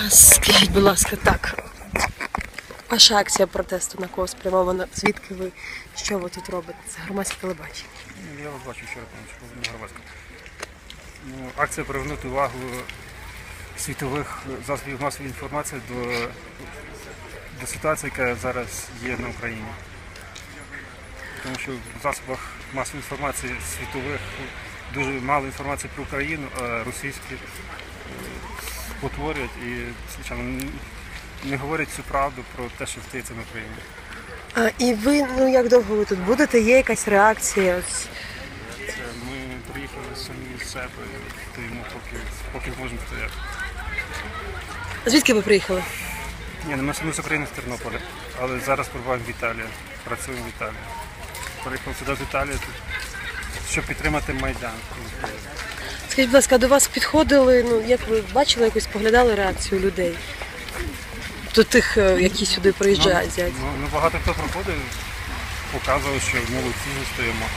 Скажіть, будь ласка, так. Ваша акція протесту на кого спрямована? Звідки ви? Що ви тут робите? Це громадське телебачення. Я вас бачу вчора, на громадському. Акція привернути увагу світових засобів масової інформації до ситуації, яка зараз є на Україні. Тому що в засобах масової інформації світових дуже мало інформації про Україну, а російські потворюють і, звичайно, не говорять всю правду про те, що стається на Україні. І ви, як довго ви тут будете? Є якась реакція? Ми приїхали самі з себе, стоїмо, поки зможемо стояти. Звідки ви приїхали? Ні, ми самі з України, з Тернополя, але зараз перебуваємо в Італії, працюємо в Італії. Приїхав сюди з Італії, щоб підтримати Майдан. Скажіть, будь ласка, до вас підходили, як ви бачили, якось споглядали реакцію людей? До тих, які сюди приїжджають? Багато хто проходив, показував, що молодці стоїмо.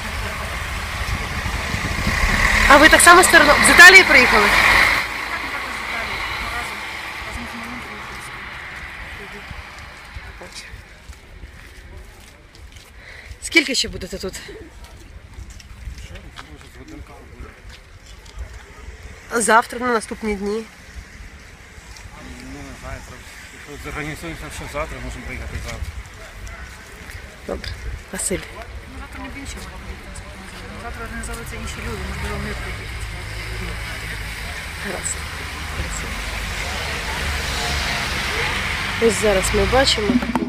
А ви так само з Італії приїхали? Скільки ще будете тут? А завтра, на наступні дні? Не знаю, якщо зорганізуємося ще завтра, можемо приїхати завтра. Добре, Василь. Завтра не більше буде. Завтра організовуються інші люди, можливо, вони приїдуть. Гаразд. Ось зараз ми бачимо таку